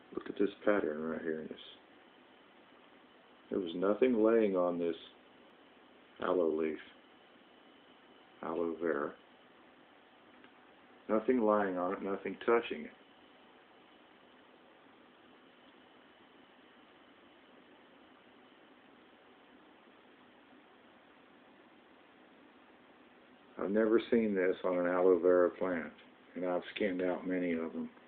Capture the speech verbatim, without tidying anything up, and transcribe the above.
Look at this pattern right here. This. There was nothing laying on this aloe leaf, aloe vera. Nothing lying on it, nothing touching it. I've never seen this on an aloe vera plant, and I've skinned out many of them.